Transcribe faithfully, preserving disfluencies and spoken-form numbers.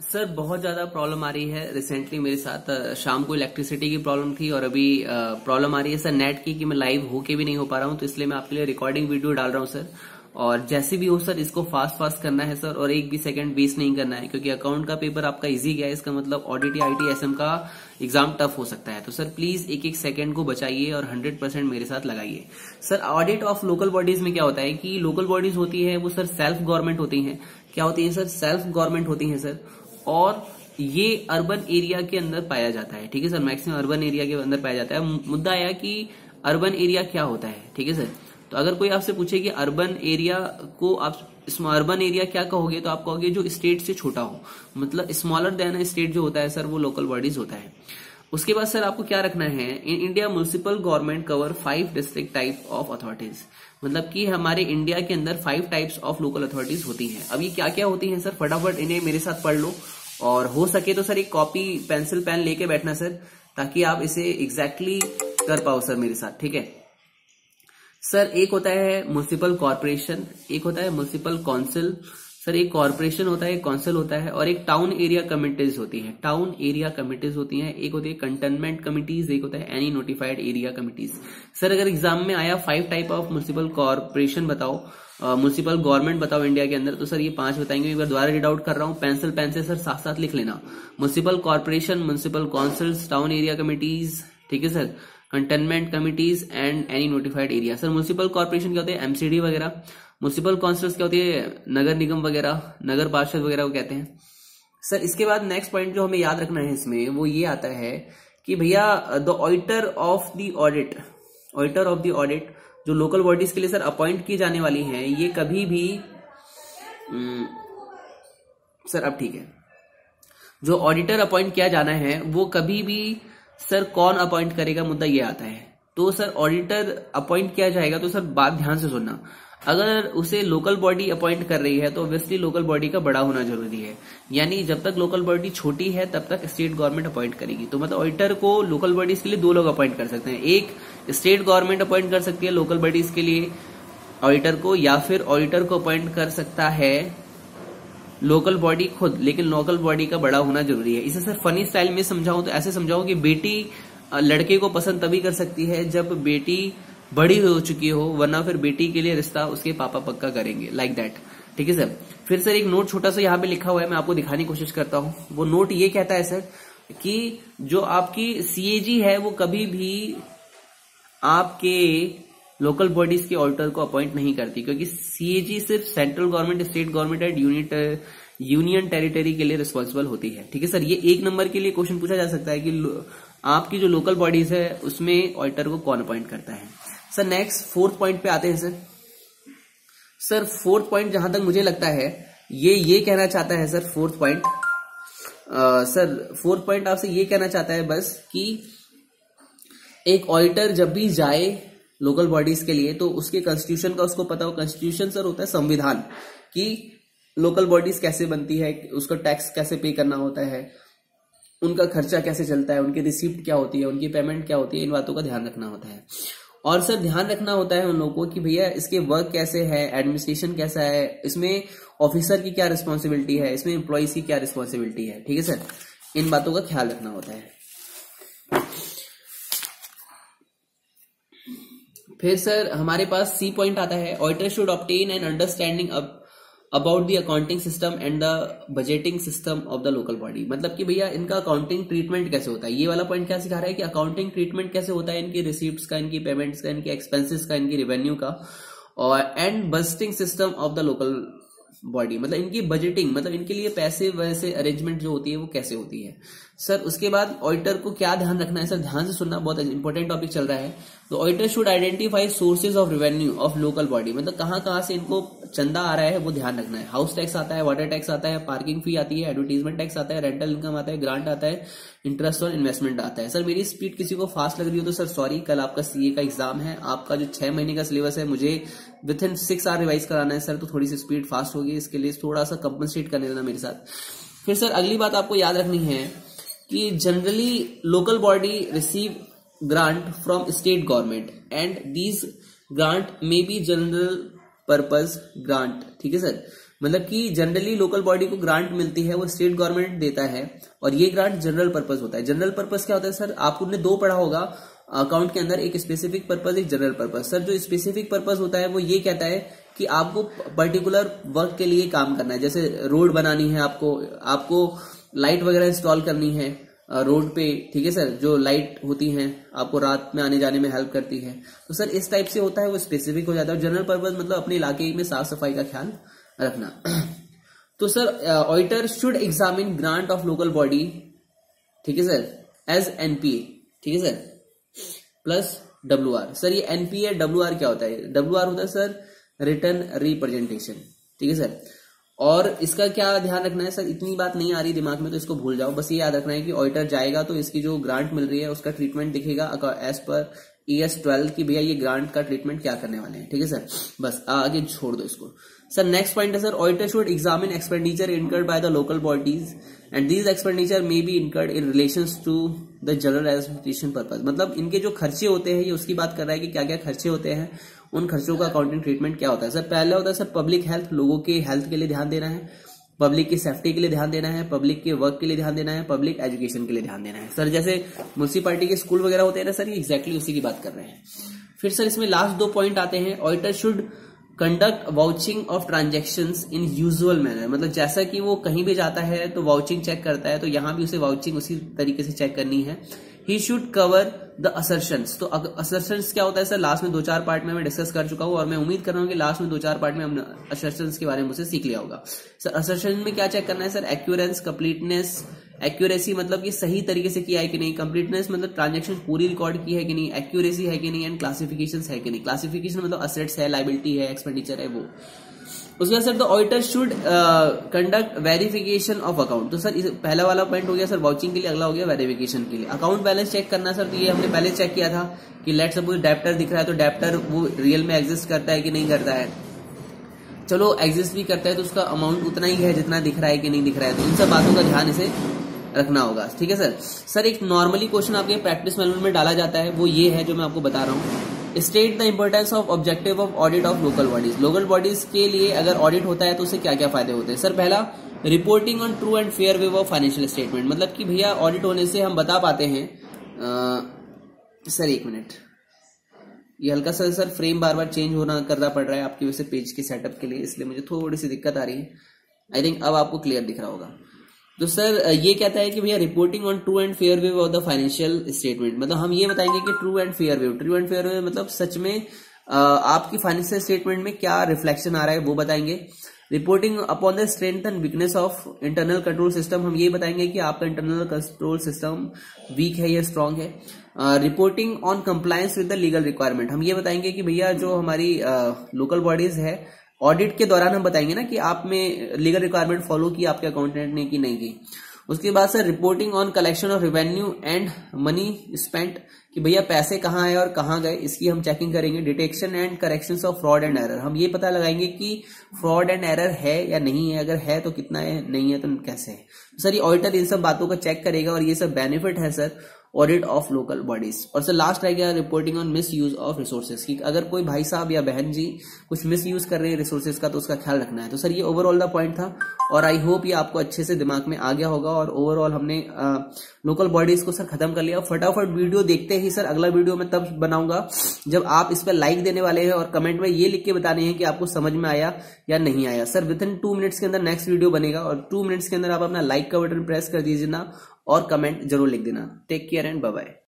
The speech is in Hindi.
सर बहुत ज्यादा प्रॉब्लम आ रही है रिसेंटली मेरे साथ। अ, शाम को इलेक्ट्रिसिटी की प्रॉब्लम थी और अभी प्रॉब्लम आ रही है सर नेट की कि मैं लाइव होके भी नहीं हो पा रहा हूं, तो इसलिए मैं आपके लिए रिकॉर्डिंग वीडियो डाल रहा हूं सर। और जैसे भी हो सर इसको फास्ट फास्ट करना है सर, और एक भी सेकंड वेस्ट नहीं करना है, क्योंकि अकाउंट का पेपर आपका इजी गया है, इसका मतलब ऑडिट या आईटी एसएम का एग्जाम टफ हो सकता है। तो सर प्लीज एक एक सेकंड को बचाइए और हंड्रेड परसेंट मेरे साथ लगाइए। Sir audit of local bodies में क्या होता है कि लोकल बॉडीज होती है वो सर सेल्फ गवर्नमेंट होती है। क्या होती है सर? सेल्फ गवर्नमेंट होती है सर, और ये अर्बन एरिया के अंदर पाया जाता है। ठीक है सर, मैक्सिमम अर्बन एरिया के अंदर पाया जाता है। मुद्दा आया कि अर्बन एरिया क्या होता है। ठीक है सर, तो अगर कोई आपसे पूछे कि अर्बन एरिया को आप अर्बन एरिया क्या कहोगे, तो आप कहोगे जो स्टेट से छोटा हो, मतलब स्मॉलर देन स्टेट जो होता है सर वो लोकल बॉडीज होता है। उसके बाद सर आपको क्या रखना है, in India municipal government cover five distinct type of authorities, मतलब कि हमारे इंडिया के अंदर five types of local authorities होती हैं। अब ये क्या क्या होती हैं सर, फटाफट इन्हें मेरे साथ पढ़ लो, और हो सके तो सर एक कॉपी पेंसिल पेन लेके बैठना सर, ताकि आप इसे एग्जैक्टली exactly कर पाओ सर मेरे साथ। ठीक है सर, एक होता है म्युनिसिपल कॉर्पोरेशन, एक होता है म्युनिसिपल काउंसिल, सर एक कॉर्पोरेशन होता है, एक काउंसिल होता है, और एक टाउन एरिया कमिटीज होती है। टाउन एरिया कमिटीज होती हैं, एक होती है कंटेनमेंट कमिटीज, एक होता है any notified area committees. Sir अगर एग्जाम में आया five type of municipal corporation बताओ, म्युनिसिपल गवर्नमेंट बताओ इंडिया के अंदर, तो सर ये पांच बताएंगे। एक बार दोबारा रीड आउट कर रहा हूं, पेंसिल पेन से सर साथ साथ लिख लेना। Municipal corporation, municipal councils, town area committees, ठीक है sir, cantonment committees and any notified area. Sir municipal corporation क्या होते हैं, एमसीडी वगैरह। म्युनिसिपल काउंसिल्स क्या होती है, नगर निगम वगैरह, नगर पार्षद वगैरह को कहते हैं। सर इसके बाद नेक्स्ट पॉइंट जो हमें याद रखना है इसमें वो ये आता है कि भैया the auditor of the audit, auditor of the audit जो लोकल बॉडीज के लिए सर अपॉइंट की जाने वाली हैं, ये कभी भी न, सर अब ठीक है, जो ऑडिटर अपॉइंट किया जाना है वो कभी भी सर कौन अपॉइंट करेगा, मुद्दा ये आता है। तो सर ऑडिटर अपॉइंट किया जाएगा, तो सर बात ध्यान से सुनना, अगर उसे लोकल बॉडी अपॉइंट कर रही है तो ऑब्वियसली लोकल बॉडी का बड़ा होना जरूरी है, यानी जब तक लोकल बॉडी छोटी है तब तक स्टेट गवर्नमेंट अपॉइंट करेगी। तो मतलब ऑडिटर को लोकल बॉडीज के लिए दो लोग अपॉइंट कर सकते हैं, एक स्टेट गवर्नमेंट अपॉइंट कर सकती है लोकल बॉडीज के लिए ऑडिटर को, या फिर ऑडिटर को अपॉइंट कर सकता है लोकल बॉडी खुद, लेकिन लोकल बॉडी का बड़ा होना जरूरी है। इसे सर फनी स्टाइल में समझाऊं तो ऐसे समझाऊं कि बेटी लड़के को पसंद तभी कर सकती है जब बेटी बड़ी हो चुकी हो, वरना फिर बेटी के लिए रिश्ता उसके पापा पक्का करेंगे, लाइक दैट। ठीक है सर, फिर सर एक नोट छोटा सा यहाँ पे लिखा हुआ है, मैं आपको दिखाने की कोशिश करता हूँ। वो नोट ये कहता है सर कि जो आपकी सीएजी है वो कभी भी आपके लोकल बॉडीज के ऑडिटर को अपॉइंट नहीं करती, क्योंकि सीएजी सिर्फ central government, state government and unit union territory के लिए रिस्पॉन्सिबल होती है। ठीक है सर, ये एक नंबर के लिए क्वेश्चन पूछा जा सकता है कि आपकी जो लोकल बॉडीज है उसमें ऑडिटर को कौन अपॉइंट करता है। सर नेक्स्ट फोर्थ पॉइंट पे आते हैं सर। सर फोर्थ पॉइंट जहां तक मुझे लगता है ये ये कहना चाहता है sir, fourth point sir fourth point आपसे ये कहना चाहता है बस कि एक ऑडिटर जब भी जाए लोकल बॉडीज के लिए तो उसके कॉन्स्टिट्यूशन का उसको पता हो। कॉन्स्टिट्यूशन सर होता है संविधान, कि लोकल बॉडीज कैसे बनती है, उसका टैक्स कैसे पे करना होता है, उनका खर्चा कैसे चलता है, उनकी रिसिप्ट क्या होती है, उनकी पेमेंट क्या होती है, इन बातों का ध्यान रखना होता है। और सर ध्यान रखना होता है उन लोगों को कि भैया इसके वर्क कैसे है, एडमिनिस्ट्रेशन कैसा है, इसमें ऑफिसर की क्या रिस्पॉन्सिबिलिटी है, इसमें एम्प्लॉइज की क्या रिस्पॉन्सिबिलिटी है। ठीक है सर, इन बातों का ख्याल रखना होता है। फिर सर हमारे पास सी पॉइंट आता है, auditor should obtain an understanding about the accounting system and the budgeting system of the local body, मतलब कि भैया इनका अकाउंटिंग ट्रीटमेंट कैसे होता है। ये वाला पॉइंट क्या सिखा रहा है कि अकाउंटिंग ट्रीटमेंट कैसे होता है, इनकी रिसीप्ट्स का, इनकी पेमेंट्स का, इनके एक्सपेंसेस का, इनकी रेवेन्यू का, और and budgeting system of the local body, मतलब इनकी बजटिंग, मतलब इनके लिए पैसे वैसे अरेंजमेंट जो होती है वो कैसे होती है। सर उसके बाद ऑडिटर को क्या ध्यान रखना है, सर ध्यान से सुनना, बहुत इंपॉर्टेंट टॉपिक चल रहा है। तो auditor should identify sources of revenue of local body, मतलब कहां कहां से इनको चंदा आ रहा है वो ध्यान रखना है। हाउस टैक्स आता है, वाटर टैक्स आता है, पार्किंग फी आती है, एडवर्टीजमेंट टैक्स आता है, रेंटल इनकम आता है, ग्रांट आता है, इंटरेस्ट और इन्वेस्टमेंट आता है। सर मेरी स्पीड किसी को फास्ट लग रही हो तो सर सॉरी, कल आपका सीए का एग्जाम है, आपका जो छह महीने का सिलेबस है मुझे within six hour revise कराना है सर, तो थोड़ी सी स्पीड फास्ट होगी, इसके लिए थोड़ा सा कंपनसेट करने देना मेरे साथ। फिर सर अगली बात आपको याद रखनी है कि generally local body receive grant from state government and these grant may be general purpose grant. ठीक है सर, मतलब कि जनरली लोकल बॉडी को ग्रांट मिलती है वो स्टेट गवर्नमेंट देता है, और ये ग्रांट जनरल पर्पस होता है। जनरल पर्पस क्या होता है सर, आपने दो पढ़ा होगा अकाउंट के अंदर, एक स्पेसिफिक पर्पस, एक जनरल पर्पस। सर जो स्पेसिफिक पर्पस होता है वो ये कहता है कि आपको पर्टिकुलर वर्क के लिए काम करना है, जैसे रोड बनानी है, आपको आपको लाइट वगैरह इंस्टॉल करनी है रोड पे, ठीक है सर, जो लाइट होती हैं आपको रात में आने जाने में हेल्प करती है। तो सर इस टाइप से होता है, वो स्पेसिफिक हो जाता है। और जनरल पर्पस मतलब अपने इलाके में साफ सफाई का ख्याल रखना। तो sir auditor should examine grant of local body, ठीक है सर, एज एनपीए, ठीक है sir, plus W R. Sir ये एनपीए डब्ल्यू आर क्या होता है, डब्ल्यू आर होता है सर रिटर्न रिप्रेजेंटेशन, ठीक है सर। और इसका क्या ध्यान रखना है सर, इतनी बात नहीं आ रही दिमाग में तो इसको भूल जाओ, बस ये याद रखना है कि ऑडिटर जाएगा तो इसकी जो ग्रांट मिल रही है उसका ट्रीटमेंट दिखेगा as per E S twelve की भैया ये ग्रांट का ट्रीटमेंट क्या करने वाले हैं, ठीक है सर। बस आगे छोड़ दो इसको। सर नेक्स्ट पॉइंट है sir, auditor should examine expenditure incurred by the local bodies and these expenditure may be incurred in relation to the general administration purpose. मतलब इनके जो खर्चे होते हैं ये उसकी बात कर रहा है कि क्या क्या खर्चे होते हैं, उन खर्चों का अकाउंटिंग ट्रीटमेंट क्या होता है। सर पहला होता है सर पब्लिक हेल्थ, लोगों के हेल्थ के लिए ध्यान देना है, पब्लिक की सेफ्टी के लिए ध्यान देना है, पब्लिक के वर्क के लिए ध्यान देना है, पब्लिक एजुकेशन के लिए ध्यान देना है। सर जैसे म्युनिसिपैलिटी के स्कूल वगैरह होते हैं ना सर, ये एक्जैक्टली उसी की बात कर रहे हैं। फिर सर इसमें लास्ट दो पॉइंट आते हैं, auditor should conduct vouching of transactions in usual manner. मतलब जैसा कि वो कहीं भी जाता है तो वाउचिंग चेक करता है, तो यहां भी उसे वाउचिंग उसी तरीके से चेक करनी है। He should cover the assertions. तो असर्शंस क्या होता है सर, लास्ट में दो चार पार्ट में मैं डिस्कस कर चुका हूं, और मैं उम्मीद कर रहा हूं कि लास्ट में दो चार पार्ट में हमने असर्शंस के बारे में मुझसे सीख लिया होगा। सर असर्शन में क्या चेक करना है सर, एक्यूरेंस, कंप्लीटनेस। एक्यूरेसी मतलब कि सही तरीके से किया है कि नहीं, कंप्लीटनेस मतलब ट्रांजेक्शन पूरी रिकॉर्ड की है कि नहीं, एक्यूरेसी है कि नहीं, एंड क्लासिफिकेशन है कि नहीं। क्लासिफिकेशन मतलब असेट्स है, लायबिलिटी है, एक्सपेंडिचर है, वो। उसके बाद sir the auditor should conduct verification of account. तो सर इस पहला वाला पॉइंट हो गया सर वाउचिंग के लिए, अगला हो गया वेरिफिकेशन के लिए। अकाउंट बैलेंस चेक करना सर, तो ये हमने पहले चेक किया था कि लेट सपोज डेप्टर दिख रहा है तो डेप्टर वो रियल में एग्जिस्ट करता है कि नहीं करता है। चलो एग्जिस्ट भी करता है तो उसका अमाउंट उतना ही है जितना दिख रहा है कि नहीं दिख रहा है, तो इन सब बातों का ध्यान इसे रखना होगा, ठीक है सर। सर एक नॉर्मली क्वेश्चन आपके प्रैक्टिस मैनुअल में डाला जाता है, वो ये है जो मैं आपको बता रहा हूँ। State the importance of objective of audit of local bodies. Local bodies के लिए अगर ऑडिट होता है तो उससे क्या क्या फायदे होते हैं। सर पहला, reporting on true and fair way of financial statement. मतलब कि भैया ऑडिट होने से हम बता पाते हैं आ, सर एक मिनट, ये हल्का सा सर फ्रेम बार बार चेंज होना करना पड़ रहा है आपकी वजह से पेज के सेटअप के लिए, इसलिए मुझे थोड़ी सी दिक्कत आ रही है। आई थिंक अब आपको क्लियर दिख रहा होगा। तो सर ये कहता है कि भैया reporting on true and fair way of the financial statement. मतलब हम ये बताएंगे कि true and fair way, true and fair way मतलब सच में आपकी फाइनेंशियल स्टेटमेंट में क्या रिफ्लेक्शन आ रहा है वो बताएंगे। Reporting upon the strength and weakness of internal control system, हम ये बताएंगे कि आपका इंटरनल कंट्रोल सिस्टम वीक है या स्ट्रांग है। Reporting on compliance with the legal requirement, हम ये बताएंगे कि भैया जो हमारी लोकल बॉडीज है ऑडिट के दौरान हम बताएंगे ना कि आप में लीगल रिक्वायरमेंट फॉलो की आपके अकाउंटेंट ने कि नहीं की। उसके बाद sir reporting on collection of revenue and money spent, कि भैया पैसे कहाँ आए और कहाँ गए, इसकी हम चेकिंग करेंगे। Detection and corrections of fraud and error, हम ये पता लगाएंगे कि फ्रॉड एंड एरर है या नहीं है, अगर है तो कितना है, नहीं है तो कैसे है। सर ये ऑडिटर इन सब बातों का चेक करेगा और ये सब बेनिफिट है sir audit of local bodies. और सर लास्ट रह गया reporting on misuse of resources, की अगर कोई भाई साहब या बहन जी कुछ मिस यूज कर रहे हैं रिसोर्सेज का तो उसका ख्याल रखना है। तो सर ये ओवरऑल द पॉइंट था और आई होप ये आपको अच्छे से दिमाग में आ गया होगा। और ओवरऑल हमने लोकल बॉडीज को सर खत्म कर लिया। फटाफट वीडियो देखते ही सर अगला वीडियो मैं तब बनाऊंगा जब आप इस पर लाइक देने वाले हैं और कमेंट में ये लिख के बताने हैं कि आपको समझ में आया या नहीं आया। Sir within two minutes के अंदर नेक्स्ट वीडियो बनेगा और टू मिनट्स के अंदर आप अपना लाइक का बटन प्रेस कर दीजिए ना और कमेंट जरूर लिख देना। Take care and bye bye.